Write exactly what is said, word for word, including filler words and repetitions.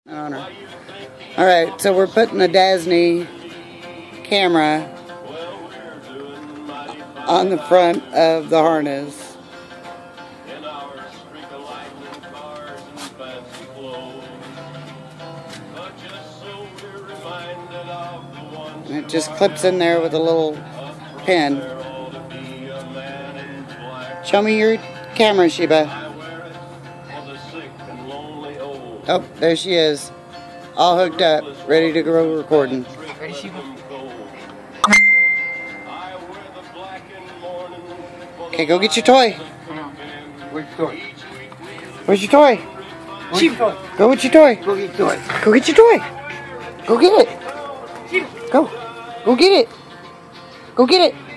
On her. Alright, so we're putting the Disney camera on the front of the harness. And it just clips in there with a little pin. Show me your camera, Sheba. Oh, there she is. All hooked up, ready to go recording. Ready, Sheba? Okay, go get your toy. Where's your toy? Where's your toy? Where's your toy? Go get your toy. Go get your toy. Go get your toy. Go get it. Go. Go get it. Go get it.